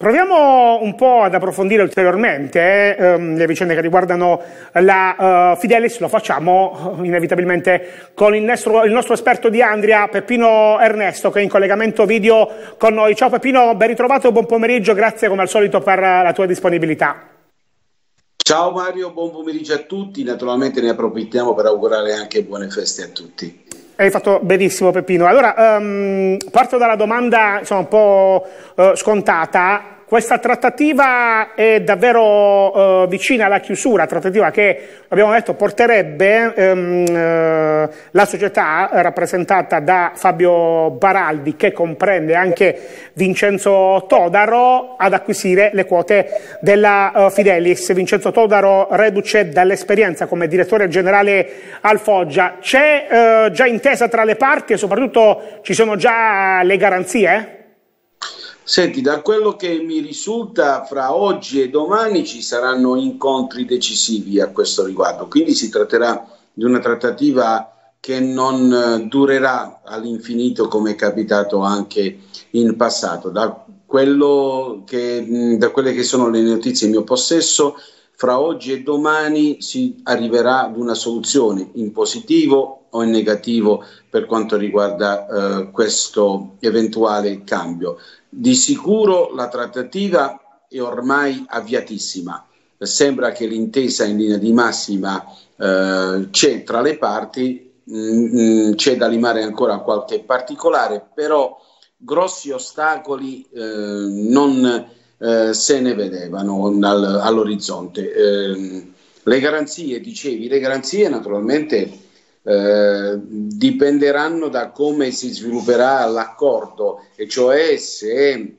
Proviamo un po' ad approfondire ulteriormente le vicende che riguardano la Fidelis. Lo facciamo inevitabilmente con il nostro esperto di Andria, Peppino Ernesto, che è in collegamento video con noi. Ciao Peppino, ben ritrovato, buon pomeriggio, grazie come al solito per la tua disponibilità. Ciao Mario, buon pomeriggio a tutti, naturalmente ne approfittiamo per augurare anche buone feste a tutti. Hai fatto benissimo Peppino. Allora, parto dalla domanda un po' scontata. Questa trattativa è davvero vicina alla chiusura, trattativa che, abbiamo detto, porterebbe la società rappresentata da Fabio Baraldi, che comprende anche Vincenzo Todaro, ad acquisire le quote della Fidelis. Vincenzo Todaro, reduce dall'esperienza come direttore generale al Foggia. C'è già intesa tra le parti e soprattutto ci sono già le garanzie? Senti, da quello che mi risulta, fra oggi e domani ci saranno incontri decisivi a questo riguardo, quindi si tratterà di una trattativa che non durerà all'infinito come è capitato anche in passato. Da quelle che sono le notizie in mio possesso, fra oggi e domani si arriverà ad una soluzione in positivo o in negativo per quanto riguarda questo eventuale cambio. Di sicuro la trattativa è ormai avviatissima, sembra che l'intesa in linea di massima c'è tra le parti, c'è da limare ancora qualche particolare, però grossi ostacoli non se ne vedevano all'orizzonte. Le garanzie, dicevi, le garanzie naturalmente dipenderanno da come si svilupperà l'accordo, e cioè se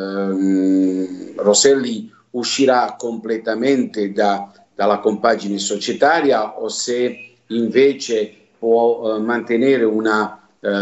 Rosselli uscirà completamente dalla compagine societaria o se invece può mantenere una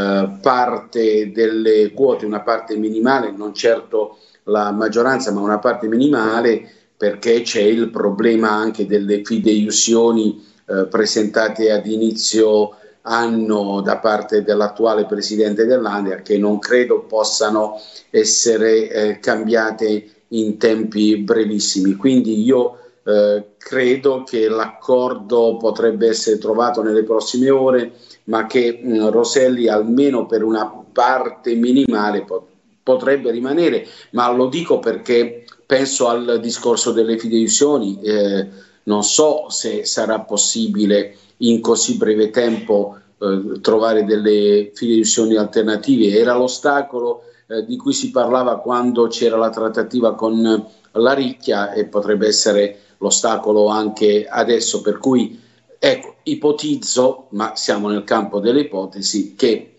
parte delle quote, una parte minimale, non certo la maggioranza ma una parte minimale, perché c'è il problema anche delle fideiussioni presentate ad inizio anno da parte dell'attuale presidente dell'Andria, che non credo possano essere cambiate in tempi brevissimi. Quindi io credo che l'accordo potrebbe essere trovato nelle prossime ore, ma che Rosselli almeno per una parte minimale potrebbe rimanere, ma lo dico perché penso al discorso delle fideiussioni. Non so se sarà possibile in così breve tempo trovare delle fideiussioni alternative. Era l'ostacolo di cui si parlava quando c'era la trattativa con la Ricchia e potrebbe essere l'ostacolo anche adesso, per cui ecco, ipotizzo, ma siamo nel campo delle ipotesi, che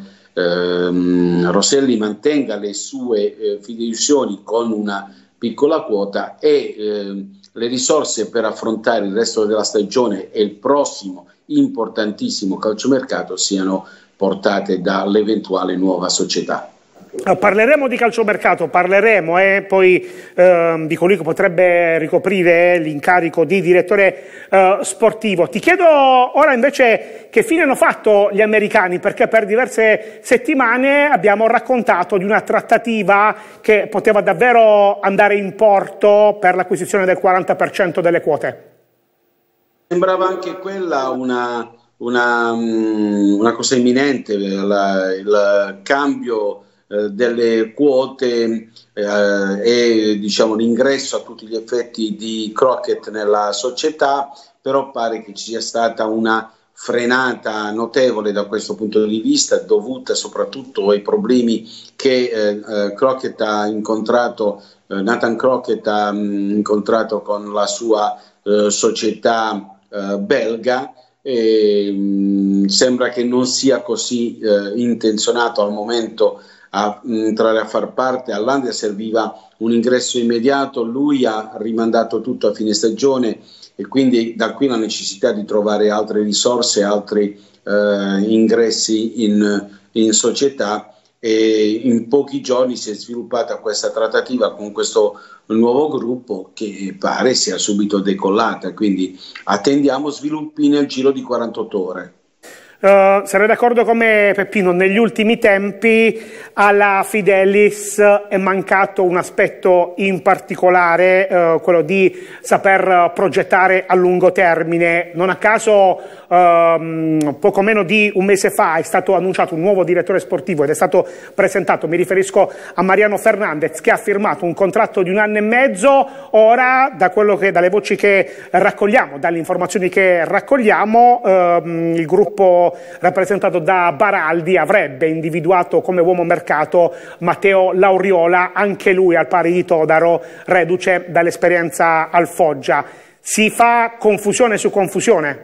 Rosselli mantenga le sue fideiussioni con una piccola quota e le risorse per affrontare il resto della stagione e il prossimo importantissimo calciomercato siano portate dall'eventuale nuova società. Parleremo di calciomercato, parleremo poi di colui che potrebbe ricoprire l'incarico di direttore sportivo. Ti chiedo ora invece che fine hanno fatto gli americani, perché per diverse settimane abbiamo raccontato di una trattativa che poteva davvero andare in porto per l'acquisizione del 40% delle quote. Sembrava anche quella una cosa imminente, il cambio delle quote e diciamo l'ingresso a tutti gli effetti di Crockett nella società, però pare che ci sia stata una frenata notevole da questo punto di vista, dovuta soprattutto ai problemi che Crockett ha incontrato, Nathan Crockett ha incontrato con la sua società belga. Sembra che non sia così intenzionato al momento a entrare a far parte. All'Andria serviva un ingresso immediato, lui ha rimandato tutto a fine stagione e quindi da qui la necessità di trovare altre risorse, altri ingressi in società, e in pochi giorni si è sviluppata questa trattativa con questo nuovo gruppo che pare sia subito decollata, quindi attendiamo sviluppi nel giro di 48 ore. Sarei d'accordo con me, Peppino, negli ultimi tempi alla Fidelis è mancato un aspetto in particolare, quello di saper progettare a lungo termine. Non a caso poco meno di un mese fa è stato annunciato un nuovo direttore sportivo ed è stato presentato, mi riferisco a Mariano Fernandez, che ha firmato un contratto di 1 anno e mezzo. Ora, dalle voci che raccogliamo, dalle informazioni che raccogliamo, il gruppo rappresentato da Baraldi avrebbe individuato come uomo mercato Matteo Lauriola, anche lui al pari di Todaro, reduce dall'esperienza al Foggia. Si fa confusione su confusione?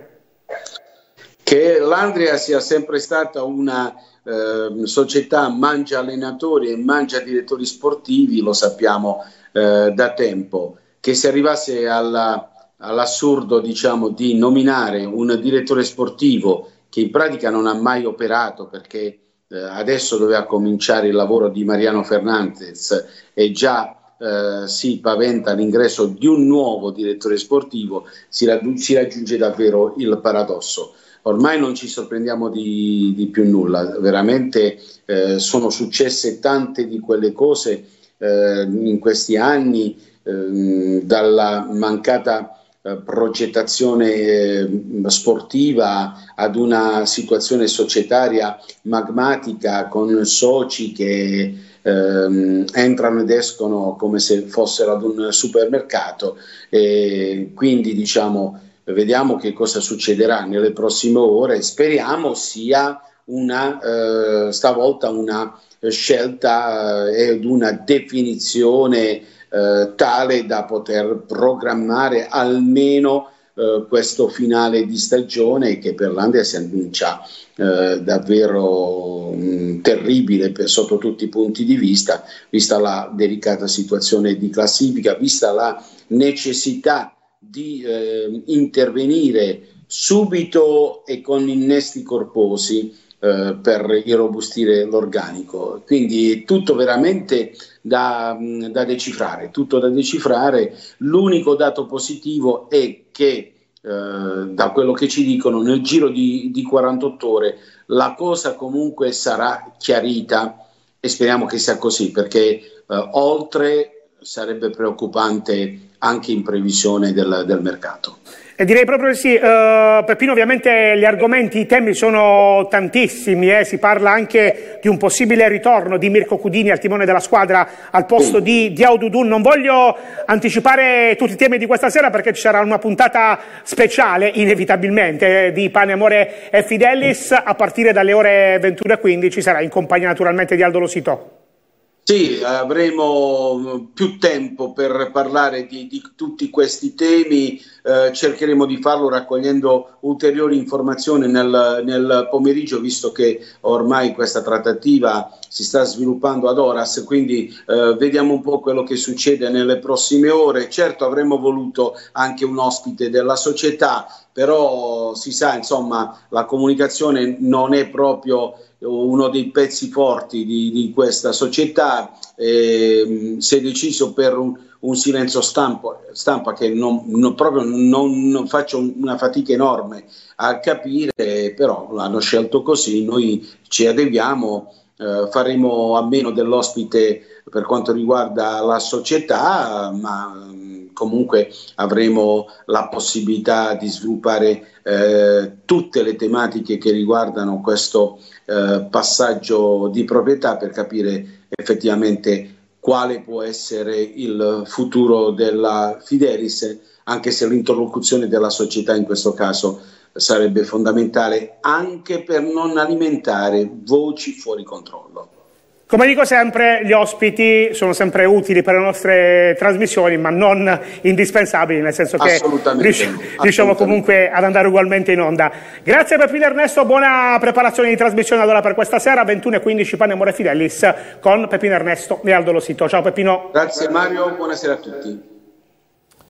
Che l'Andria sia sempre stata una società mangia allenatori e mangia direttori sportivi lo sappiamo da tempo. Che si arrivasse all'assurdo, diciamo, di nominare un direttore sportivo che in pratica non ha mai operato, perché adesso doveva cominciare il lavoro di Mariano Fernandez e già si paventa l'ingresso di un nuovo direttore sportivo, si raggiunge davvero il paradosso. Ormai non ci sorprendiamo di più nulla, veramente sono successe tante di quelle cose in questi anni, dalla mancata progettazione sportiva ad una situazione societaria magmatica con soci che entrano ed escono come se fossero ad un supermercato, e quindi diciamo vediamo che cosa succederà nelle prossime ore. Speriamo sia stavolta una scelta ed una definizione tale da poter programmare almeno questo finale di stagione, che per l'Andria si annuncia davvero terribile sotto tutti i punti di vista la delicata situazione di classifica, vista la necessità di intervenire subito e con innesti corposi per irrobustire l'organico. Quindi tutto veramente da decifrare, tutto da decifrare. L'unico dato positivo è che da quello che ci dicono nel giro di 48 ore la cosa comunque sarà chiarita, e speriamo che sia così, perché oltre sarebbe preoccupante anche in previsione del mercato. E direi proprio di sì. Peppino, ovviamente gli argomenti, i temi sono tantissimi, si parla anche di un possibile ritorno di Mirko Cudini al timone della squadra al posto di Diaududun. Non voglio anticipare tutti i temi di questa sera perché ci sarà una puntata speciale inevitabilmente di Pane, Amore e Fidelis a partire dalle ore 21:15, sarà in compagnia naturalmente di Aldo Losito. Sì, avremo più tempo per parlare di tutti questi temi, cercheremo di farlo raccogliendo ulteriori informazioni nel pomeriggio, visto che ormai questa trattativa si sta sviluppando ad horas, quindi vediamo un po' quello che succede nelle prossime ore. Certo, avremmo voluto anche un ospite della società, però si sa, insomma, la comunicazione non è proprio uno dei pezzi forti di questa società. Si è deciso per un silenzio stampa che non faccio una fatica enorme a capire, però hanno scelto così, noi ci adeguiamo, faremo a meno dell'ospite per quanto riguarda la società, ma comunque avremo la possibilità di sviluppare tutte le tematiche che riguardano questo passaggio di proprietà, per capire effettivamente quale può essere il futuro della Fidelis, anche se l'interlocuzione della società in questo caso sarebbe fondamentale anche per non alimentare voci fuori controllo. Come dico sempre, gli ospiti sono sempre utili per le nostre trasmissioni, ma non indispensabili, nel senso che riusciamo comunque ad andare ugualmente in onda. Grazie Peppino Ernesto, buona preparazione di trasmissione allora per questa sera, 21:15, Pane, Amore e Fidelis con Peppino Ernesto e Aldo Losito. Ciao Peppino. Grazie Mario, buonasera a tutti.